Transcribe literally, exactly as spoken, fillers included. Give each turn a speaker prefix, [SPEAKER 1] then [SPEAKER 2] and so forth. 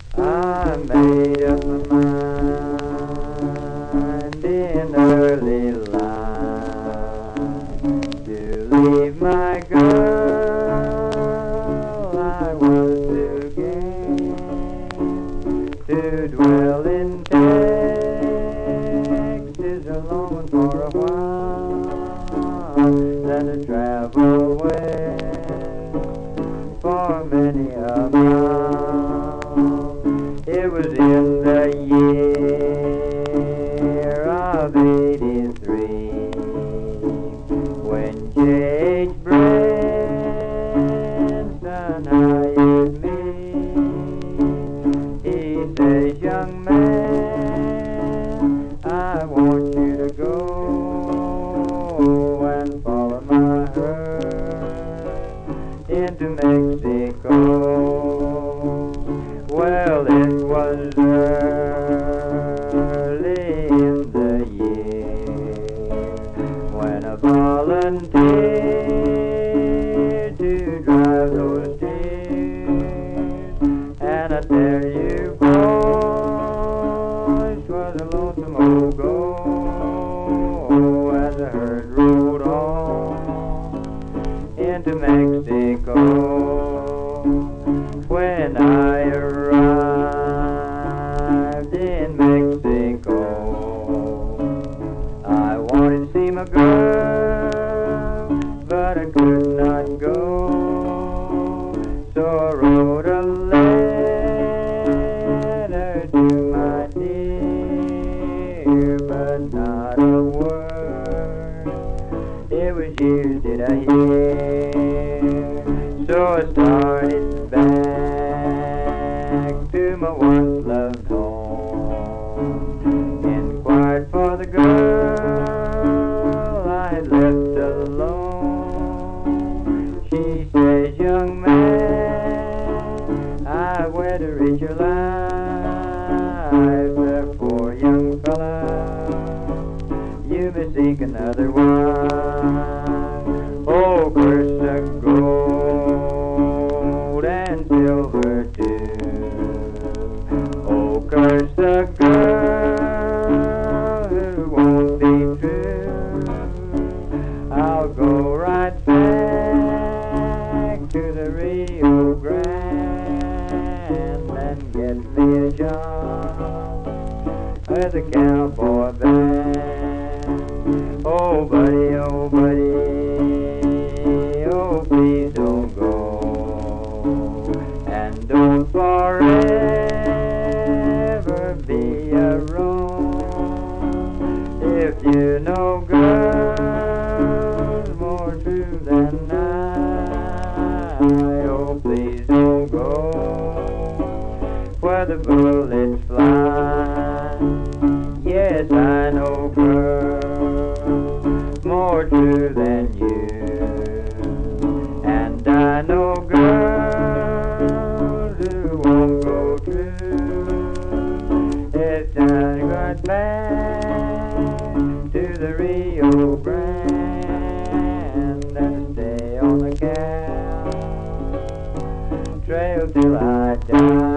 [SPEAKER 1] I made up my mind in early life to leave my girl I was to gain, to dwell in Texas alone for a while, then to travel west for many a mile. It was in the year of eighty-three when J H Branson hired me. He says, young man, I want you to go and follow my herd into Mexico. Well, it was early in the year when I volunteered to drive those tears, and I tell you, boys, 'twas a lonesome old go as the herd rode on into Mexico. When I arrived in Mexico, I wanted to see my girl, but I could not go. So I wrote a letter to my dear, but not a word. It was years did I hear, so I started back to my once loved home, inquired for the girl I had left alone. She says, young man, I wed to reach your life, therefore, young fella, you may seek another wife. Oh, curse the gold and silver too. Oh, curse the girl who won't be true. I'll go right back to the Rio Grande and get me a job as a cowboy band. Oh, buddy, oh, buddy, oh, please don't go, and don't forever be alone. If you know girls more true than I, oh, please don't go where the bullets fly. Yes, I know girls more true than you, and I know girls who won't go true. It's time to go back to the Rio Grande and stay on the cow trail till I die.